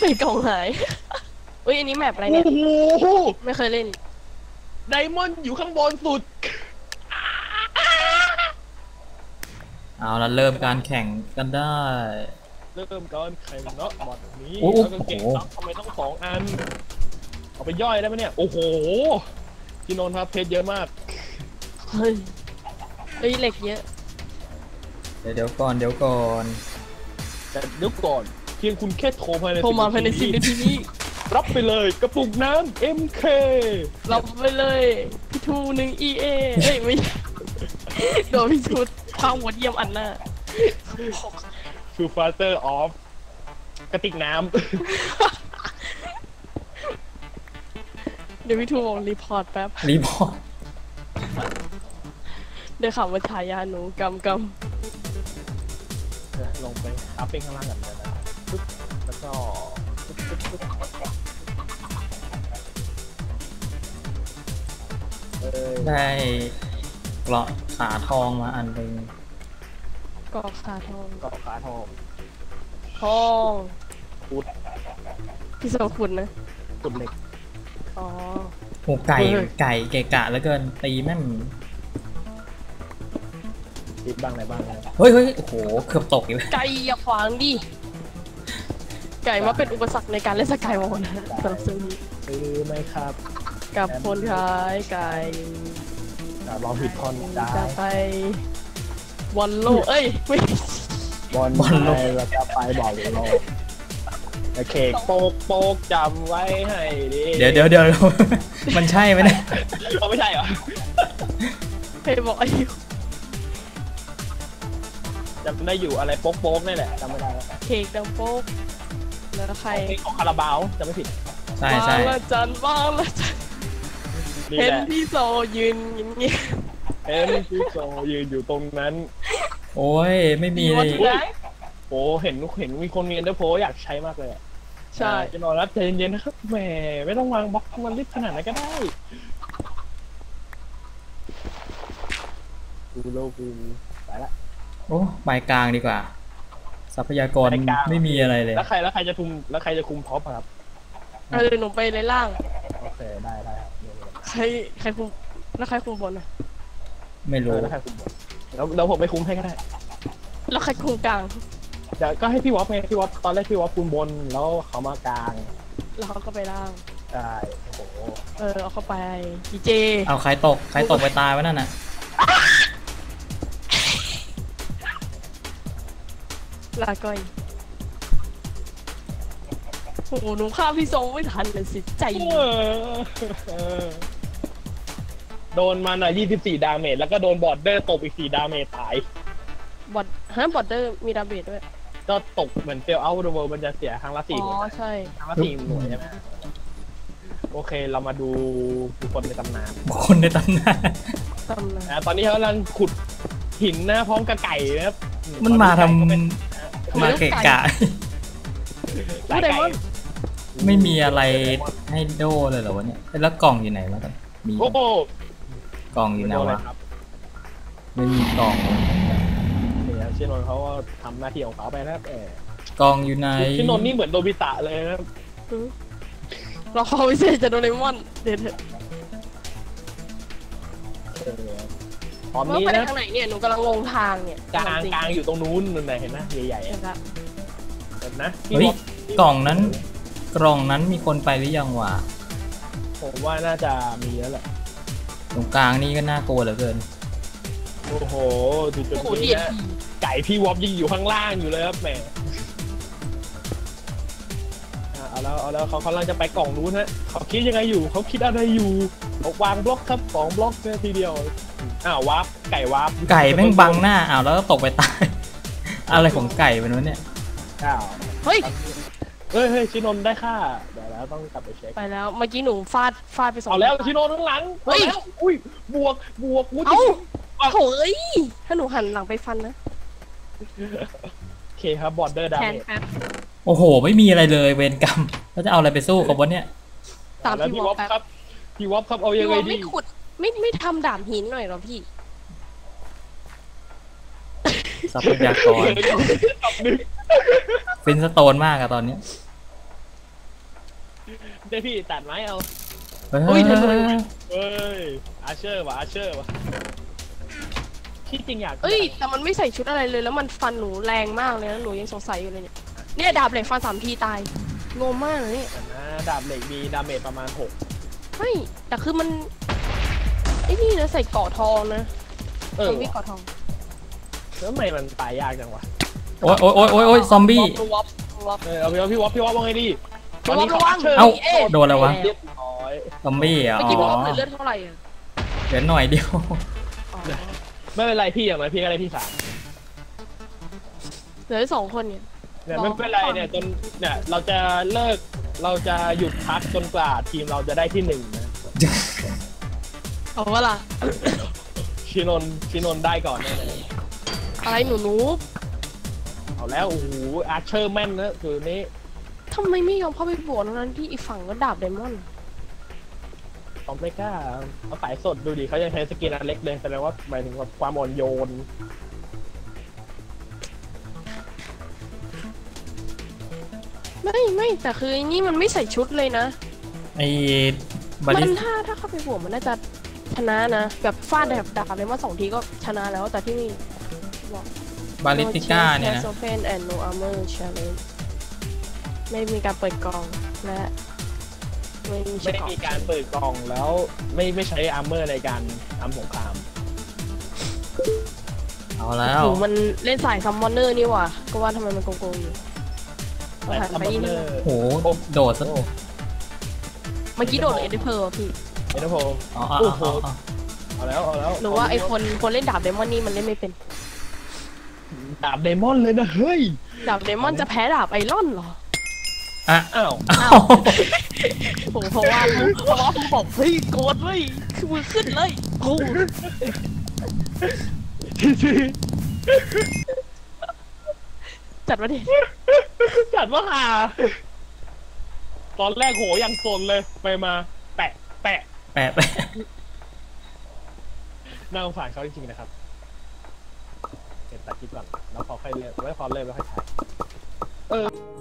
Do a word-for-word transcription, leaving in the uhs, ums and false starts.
กล่องหายอุ้ยอันนี้แมปอะไรเนี่ยไม่เคยเล่นไดมอนด์อยู่ข้างบนสุดเอาละเริ่มการแข่งกันได้เริ่มก่อนแข่งเนาะบอดนี้โอ้โหแล้วก็เก่งครับทำไมต้องสองอันเอาไปย่อยได้ไหมเนี่ยโอ้โหพี่นนท์ครับเพชรเยอะมากเฮ้ยเฮ้ยเหล็กเยอะเดี๋ยวเดี๋ยวก่อนเดี๋ยวก่อนแต่เดี๋ยวก่อนเพียงคุณแค่โทรภายในโทรมาภายในสิบนาทีนี้รับไปเลยกระปุกน้ำ เอ็ม เครับไปเลยพี่ทูหนึ่ง อี เอ เฮ้ยไม่โดนพี่ทูพังหัวเยี่ยมอันหน้าคือฟาเตอร์ออฟกระติกน้ำเดี๋ยวพี่ทูบอกรีพอร์ตแป๊บรีพอร์ตเดี๋ยวข่าวว่าฉายาหนูกำกลงไปอัพเป็นข้างล่างกันเลยนะปึ๊บแล้วก็ปึ๊บปึ๊บปึ๊บได้เกราะขาทองมาอันหนึ่งำกอกขาทองเกาะขาทองทองขุดพี่โซขุนนะขุดเหล็กอ๋อโหไก่ไก่เกะกะแล้วเกินตีแม่งติดบ้างอะไรบ้างเลยเฮ้ยเฮ้ยโอ้โหเกือบตกอีกแล้วไก่อย่าขวางดิไก่มาเป็นอุปสรรคในการเล่นสกายวอลนะสำหรับซื้อนี้ซื้อไหมครับกับคนขายไก่ลองผิดคอนได้จะไปบอลโลกเอ้ยไม่บอลบอลโลกแล้วก็ไปบอลโลกโอเคโป๊กโป๊กจำไว้ให้ดีเดี๋ยวเดี๋ยวเดี๋ยวมันใช่ไหมเนี่ยเขาไม่ใช่เหรอเคยบอกอายุจำได้อยู่อะไรโป๊กโป๊กนี่แหละจำไม่ได้แล้วเค้กดังโป๊กแล้วใครเพลงของคาราบาวจำไม่ผิดใช่ใช่บางละจันบางละจันนี่เห็นแหละพี่โซยืนอย่างเงี้ยเอ็นพี่โซยืนอยู่ตรงนั้นโอ้ยไม่มีเลยโอ้เห็นเห็นมีคนมีเอ็นเดอร์โพอยากใช้มากเลยอ่ะใช่จะนอนรับใจเย็นๆนะครับแหมไม่ต้องวางบล็อกมันรีบขนาดนั้นก็ได้กูโลกูไปละโอ้ไปกลางดีกว่า ทรัพยากรไม่มีอะไรเลยแล้วใครแล้วใครจะคุมแล้วใครจะคุมท็อปครับเออหนูไปเลยล่างโอเคได้ได้ครับใครใครคุมแล้วใครคุมบนอ่ะไม่เอรู้อแล้วใครคุมบอลแล้วแล้วผมไปคุมให้ก็ได้แล้วใครคุมกลางเดี๋ยวก็ให้พี่วอฟไงพี่วอฟตอนแรกพี่วอฟคุมบนแล้วเขามากลางแล้วเขาก็ไปล่างใช่โอ้โหเออเอาเข้าไปดีเจเอาใครตกใครตกไปตายไว้นั่นน่ะลาก้อยโอ้โหหนูฆ่าพี่ทรงไม่ทันเลยสิใจเออโดนมันอ่ะยี่สิบสี่ดาเมจแล้วก็โดนบอร์ดเดอร์ตกอีกสี่ดาเมจตายบอดฮะบอดเดอร์มีดาเมจด้วยก็ตกเหมือนเฟลเอาท์เดอะเวิลด์มันจะเสียครั้งละสี่อ๋หอน่วยใช่ครั้งละสี่หน่วยใช่ไหมโอเคเรามาดูบุคคลในตำนานคนในตำนานตำนานอ่าตอนนี้เขากำลังขุดหินนะพร้อมกับไก่นะครับมันมาทตอนนี้ไก่ก็เป็นำมาเกะกะสายไก่ไม่มีอะไรให้โดเลยเหรอวะเนี่ยแล้วกล่องอยู่ไหนวะมีโอ้โหกล่องอยู่ไหนโดนเลวะยครับไม่มีกล่องเนี่ยชินนท์เขาก็ทำหน้าที่ของเขาไปนะครับแอบกล่องอยู่ไหนชินนท์นี่เหมือนโดบิตะเลยนะครับเราเข้าไปเสียจะโดเรมอนเด็ดเถอะเออตอนว่านี้ไปนะทางไหนเนี่ยหนูกำลังงงทางเนี่ยกลางจริกลางอยู่ตรงนู้นนั่นนะเห็นไหมใหญ่ๆเห็อะนละเห็นนะเฮ้ยกล่องนั้น กล่องนั้นมีคนไปหรือยังวะผมว่าน่าจะมีแล้วแหละตรงกลางนี่ก็น่ากลัวเหลือเกินโอ้โหดูจุดโอ้โหนี้เดียดนะทีไก่พี่วอฟยิงอยู่ข้างล่างอยู่เลยครับแหมอ่ะเอาแล้วเอาแล้วเขากำลังจะไปกล่องนู้นฮะเขาคิดยังไงอยู่เขาคิดอะไรอยู่เขาวางบล็อกครับสองบล็อกเนี่ยทีเดียวอ้าววาร์ปไก่วาร์ปไก่แม่งบังหน้าอ้าวแล้วก็ตกไปตาย อะไรของไก่เป็นวะเนี่ยอ้าวเฮ้ยเฮ้ยเฮ้ยชินนท์ได้ค่าเดี๋ยวแล้วต้องกลับไปเช็คไปแล้วเมื่อกี้หนูฟาดฟาดไปสองเอาแล้วชินนท์ข้างหลังเฮ้ยอาแล้วอุ้ยบวกบวกอุ้ยเอ้าโถเอ้ยถ้าหนูหันหลังไปฟันนะโอเคครับบอร์ดเดอร์ดาแทเมนจแป๊บโอ้โห ไม่มีอะไรเลยเวรกรรมแล้วจะเอาอะไรไปสู้กับวะเนี่ยตามแล้วพี่พี่ววออฟฟแป๊บครับพี่วอฟครับเอายัพี่งวไงอฟดีไม่ขุดไม่ไม่ทำดาบหินหน่อยเหรอพี่ทรัพยากร ฟินสโตนมากอะตอนเนี้ยได้พี่ตัดไม้เอาเฮ้ยเฮ้ยอาเชอร์ว่ะอาเชอร์ว่ะที่จริงอยากเอ้ยแต่มันไม่ใส่ชุดอะไรเลยแล้วมันฟันหนูแรงมากเลยนะหนูยังสงสัยอยู่เลยเนี่ยเนี่ยดาบเหล็กฟันสามทีตายงงมากเลยเนี่ยนะดาบเหล็กมีดาเมจประมาณหกไม่แต่คือมันไอ้นี่นะใส่เกาะทองนะเออใส่วิกเกาะทองแล้วทำไมมันตายยากจังวะโอ๊ยโอ๊ยโอ๊ยโอ๊ยโอ๊ยซอมบี้วับวับเออเอาพี่วอพี่วอพี่วอว่าไงดีตอนนี้ระเขาวังอาเชอร์เอ้าเอ๊ะโดนอะไรวะเรียบร้อยซอมบี้อ่ะเมื่ออ๋กี้พี่วับอเหลือเลือดเท่าไหร่อะเหลือหน่อยเดียวอ๋อไม่เป็นไรพี่อย่างไรพี่ก็ได้ที่สามเหลือสองคนเนี่ยเนี่ยไม่เป็นไรเนี่ยจนเนี่ยเราจะเลิกเราจะหยุดพักจนกว่าทีมเราจะได้ที่หนึ่งนะเอาวะล่ะชินนท์ชินนท์ได้ก่อนแน่เลยอะไรหนูหนูเอาแล้วโอ้โหอาร์เชอร์แม่นนะคือนี้ทำไมไม่ยอมเข้าไปบวกนั้นที่อีกฝั่งก็ดาบไดมอนด์เขาไม่กล้าเอาสายสดดูดิเขายังใช้สกินอันเล็กเลยแสดงว่าหมายถึงว่าความอ่อนโยนไม่ไม่แต่คือไอ้นี่มันไม่ใส่ชุดเลยนะไอ้บามัลินสถ้าถ้าเข้าไปบวกมันน่าจะชนะนะแบบฟาดแบบดาบเลยว่าสองทีก็ชนะแล้วแต่ที่นี่บอกบาลิสติก้าเนี่ยนะโซเฟนแอนด์โนอาร์เมอร์ชาเลนจ์ไม่มีการเปิดกล่องและไม่มีไม่ได้มีการเปิดกล่องแล้วไม่ไม่ใช้อาร์เมอร์ในการทำสงครามเอาแล้วหนูมันเล่นสายซัมมอนเนอร์นี่หว่าก็ว่าทำไมมันโกงๆอยู่แต่หันซัมไปมอนนี่เนนะอร์โหโดดซะเมื่อกี้โดดเอ็นเดอร์เพลพี่เอ็นโฟอ๋ออ๋อโอ้โหอ๋อเอาแล้วเอาแล้วหรือว่าไอคนคนเล่นดาบเดมอนนี่มันเล่นไม่เป็นดาบเดมอนเลยนะเฮ้ยดาบเดมอนจะแพ้ดาบไอรอนเหรออ่ะอ้าวอ้าวผมเพราะว่าเพราะว่าผมบอกเฮ้ยโกรธเว้ยคือมือขึ้นเลยกูจัดมาดิจัดว่าหาตอนแรกโหยังสนเลยไปมาแปะแปะแปะแปะน่าสงสารเขาจริงๆนะครับเก็บตัดคลิปก่อนแล้วพอค่อยเลิกไว้พอเลิกแล้วค่อยถ่ายเออ